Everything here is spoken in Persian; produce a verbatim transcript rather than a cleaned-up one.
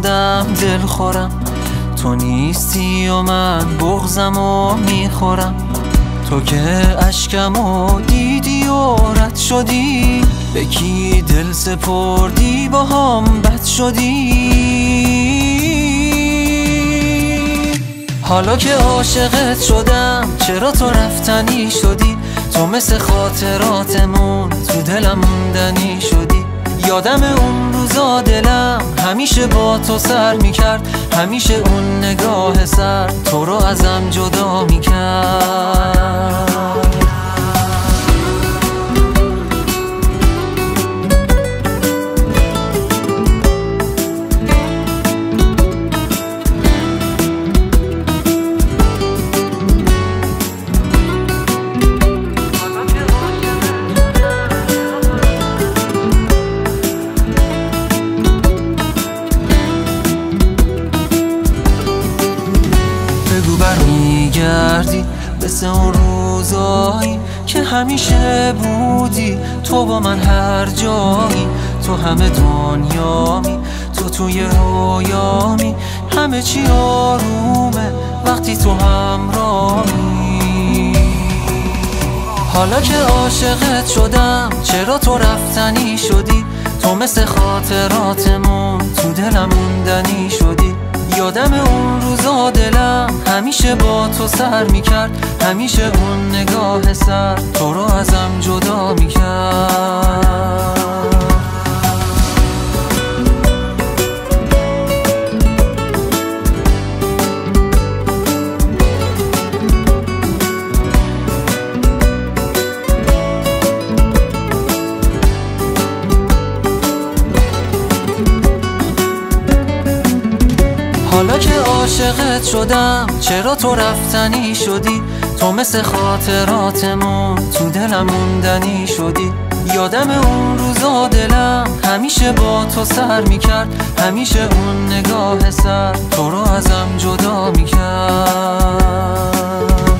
شدم دل خورم، تو نیستی و من بغضم و میخورم. تو که اشکمو دیدی و رد شدی، به کی دل سپردی با هم بد شدی. حالا که عاشقت شدم چرا تو رفتنی شدی، تو مثل خاطراتمون تو دلم موندنی شدی. یادم اون روزا دلم همیشه با تو سر میکرد، همیشه اون نگاه سر تو رو ازم جدا میکرد. برمیگردی مثل اون روزایی که همیشه بودی، تو با من هر جایی، تو همه دنیامی، تو توی رویامی، همه چی آرومه وقتی تو همراهی. حالا که عاشقت شدم چرا تو رفتنی شدی، تو مثل خاطراتمون تو دلم موندنی شدی. یادم اون روزا دلم همیشه با تو سر میکرد، همیشه اون نگاه سر تو رو ازم جدا میکرد. حالا که عاشقت شدم چرا تو رفتنی شدی، تو مثل خاطراتمون تو دلم موندنی شدی. یادم اون روزا دلم همیشه با تو سر میکرد، همیشه اون نگاه سر تو رو ازم جدا میکرد.